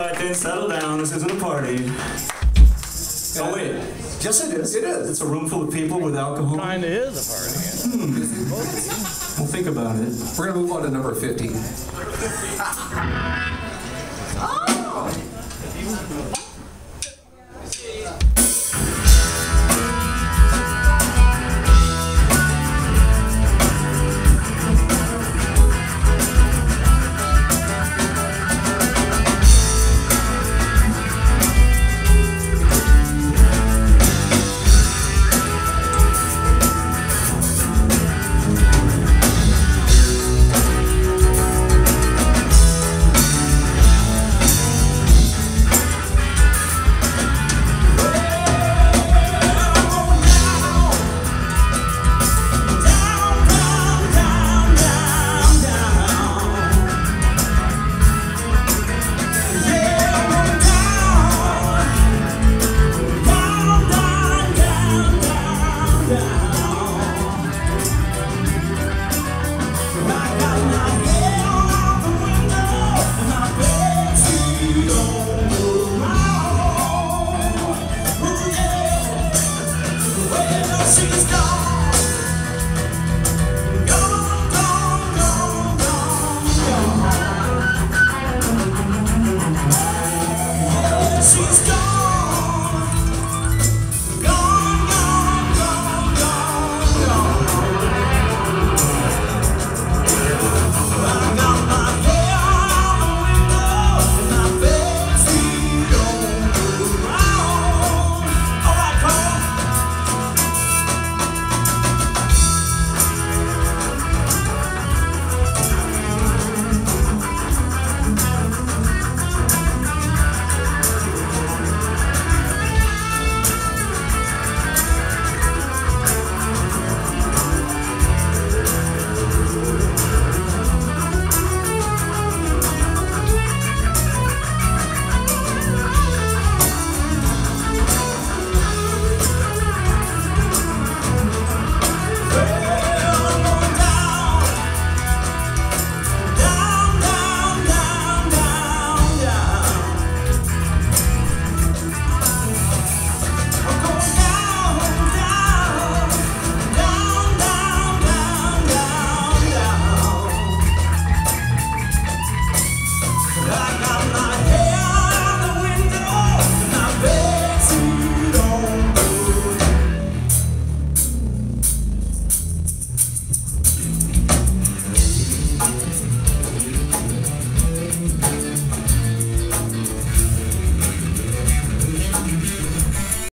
All right, then settle down. This isn't a party. Oh, wait. Yes, it is. It is. It's a room full of people with alcohol. Kinda is a party. Well, think about it. We're going to move on to number 15.